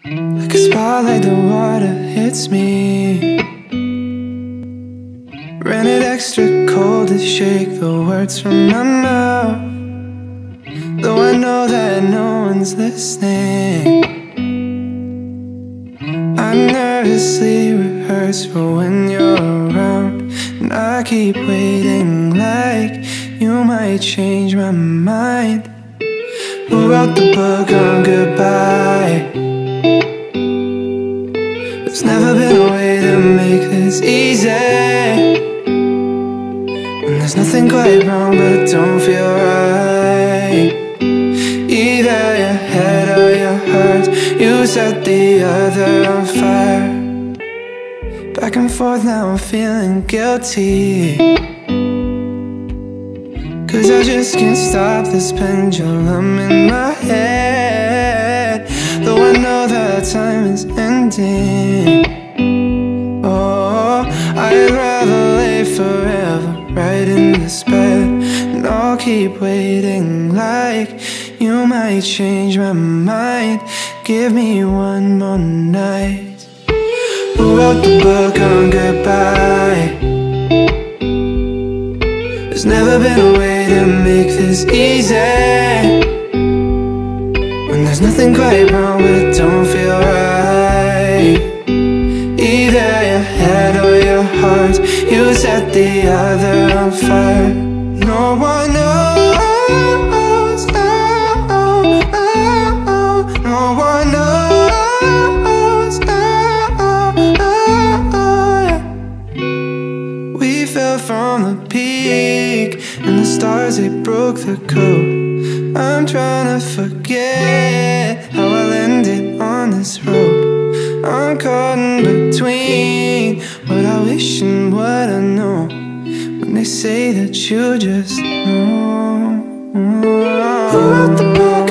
Like a spotlight, the water hits me. Rented extra cold to shake the words from my mouth. Though I know that no one's listening, I nervously rehearse for when you're around. And I keep waiting like you might change my mind. Who wrote the book on goodbye? There's never been a way to make this easy. And there's nothing quite wrong, but it don't feel right. Either your head or your heart, you set the other on fire. Back and forth, now I'm feeling guilty, 'cause I just can't stop this pendulum in my head. Though I know that time is ending, oh, I'd rather lay forever right in this bed. And I'll keep waiting like you might change my mind. Give me one more night. Who wrote the book on goodbye? There's never been a way to make this easy. When there's nothing quite wrong, but it don't feel right. Either your head or your heart, you set the other on fire. No one knows, oh, oh, oh, oh. No one knows, oh, oh, oh, oh, yeah. We fell from the peak, and the stars, they broke the code. I'm trying to forget how I landed on this road. I'm caught in between what I wish and what I know, when they say that you just know. Who wrote the book